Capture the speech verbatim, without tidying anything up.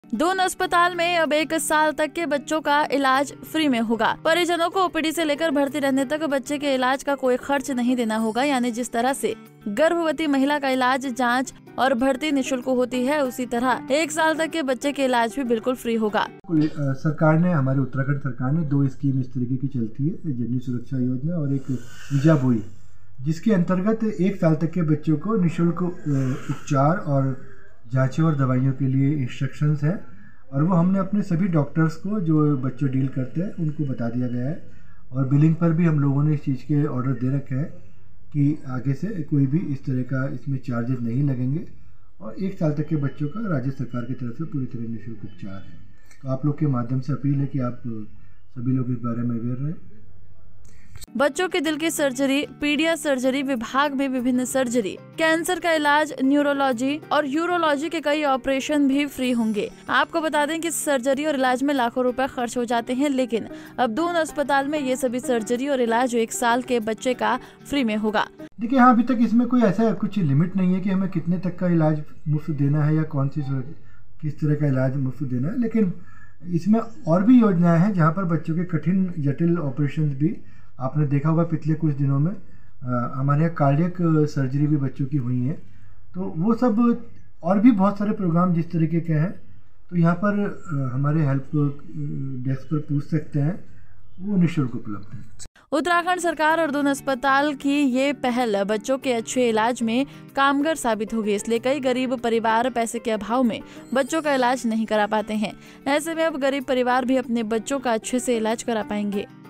दून अस्पताल में अब एक साल तक के बच्चों का इलाज फ्री में होगा। परिजनों को ओपीडी से लेकर भर्ती रहने तक बच्चे के इलाज का कोई खर्च नहीं देना होगा। यानी जिस तरह से गर्भवती महिला का इलाज, जांच और भर्ती निःशुल्क होती है, उसी तरह एक साल तक के बच्चे के इलाज भी बिल्कुल फ्री होगा। सरकार ने, हमारे उत्तराखंड सरकार ने दो स्कीम इस तरीके की चलती है, जननी सुरक्षा योजना और एक विजा बोई, जिसके अंतर्गत एक साल तक के बच्चों को निःशुल्क उपचार और जांचों और दवाइयों के लिए इंस्ट्रक्शंस है, और वो हमने अपने सभी डॉक्टर्स को जो बच्चों डील करते हैं उनको बता दिया गया है। और बिलिंग पर भी हम लोगों ने इस चीज़ के ऑर्डर दे रखे हैं कि आगे से कोई भी इस तरह का इसमें चार्जेस नहीं लगेंगे, और एक साल तक के बच्चों का राज्य सरकार की तरफ से पूरी तरह निःशुल्क उपचार है। तो आप लोग के माध्यम से अपील है कि आप सभी लोग इस बारे में अवेयर रहें। बच्चों के दिल की सर्जरी, पीडिया सर्जरी विभाग में विभिन्न सर्जरी, कैंसर का इलाज, न्यूरोलॉजी और यूरोलॉजी के कई ऑपरेशन भी फ्री होंगे। आपको बता दें कि सर्जरी और इलाज में लाखों रुपए खर्च हो जाते हैं, लेकिन अब दून अस्पताल में ये सभी सर्जरी और इलाज एक साल के बच्चे का फ्री में होगा। देखिए, हाँ, अभी तक इसमें कोई ऐसा कुछ लिमिट नहीं है कि हमें कितने तक का इलाज मुफ्त देना है या कौन सी किस तरह का इलाज मुफ्त देना है, लेकिन इसमें और भी योजनाएं हैं जहाँ पर बच्चों के कठिन जटिल ऑपरेशन भी, आपने देखा होगा पिछले कुछ दिनों में आ, हमारे यहाँ कार्डियक सर्जरी भी बच्चों की हुई है। तो वो सब और भी बहुत सारे प्रोग्राम जिस तरीके के हैं, तो यहाँ पर आ, हमारे हेल्प डेस्क पर पूछ सकते हैं, वो निःशुल्क उपलब्ध है। उत्तराखंड सरकार और दून अस्पताल की ये पहल बच्चों के अच्छे इलाज में कामगार साबित होगी। इसलिए कई गरीब परिवार पैसे के अभाव में बच्चों का इलाज नहीं करा पाते हैं। ऐसे में अब गरीब परिवार भी अपने बच्चों का अच्छे से इलाज करा पाएंगे।